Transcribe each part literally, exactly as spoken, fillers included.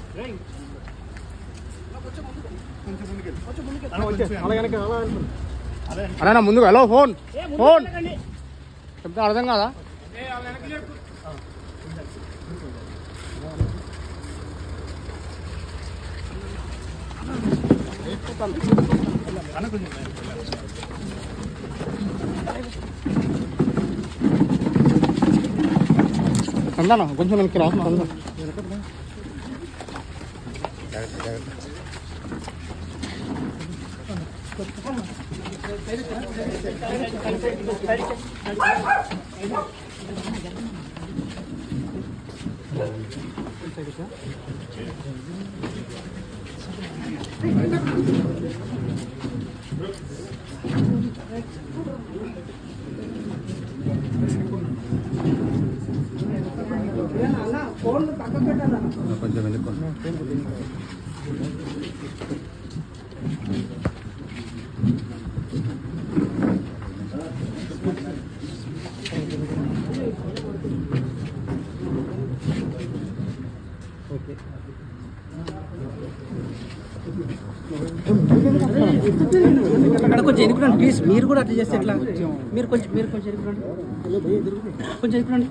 అలా ముందుకు hello phone phone చెప్తే అర్థం కాదా? అందానా కొంచెం వెనక్కి రాసు అందా కొంచెం వెళ్ళిపో అక్కడ కొంచెం ఎన్నుకున్నాను ప్లీజ్. మీరు కూడా అట్లా చేస్తే ఎట్లా? మీరు కొంచెం మీరు కొంచెం ఎన్నుకున్నాండి, కొంచెం ఎన్నుకున్నాండి.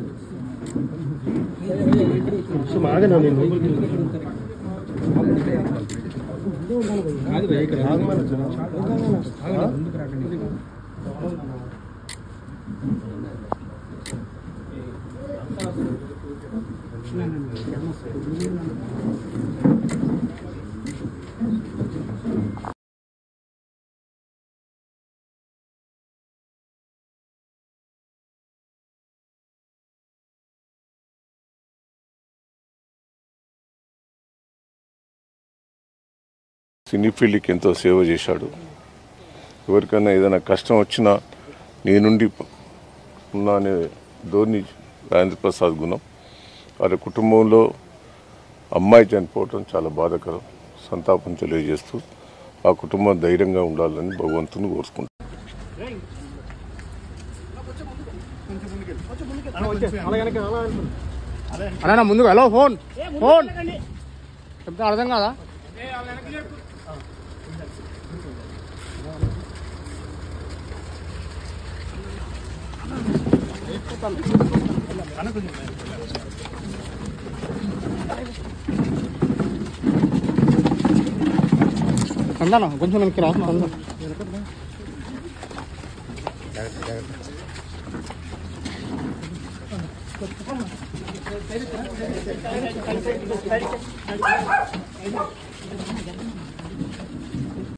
సినీ ఫీల్డ్కి ఎంతో సేవ చేశాడు. ఎవరికైనా ఏదైనా కష్టం వచ్చినా నేనుండి ఉన్నా అనే ధోరణి రాజేంద్ర ప్రసాద్ గుణం. వారి కుటుంబంలో అమ్మాయి చనిపోవటం చాలా బాధాకరం. సంతాపం తెలియజేస్తూ ఆ కుటుంబం ధైర్యంగా ఉండాలని భగవంతుని కోరుకుంటాను. అలా ముందుకు హలో ఫోన్ ఫోన్ చెప్తే అర్థం కాదా? అందానా కొంచెం వెనక్కి రాసు అందా Thank you.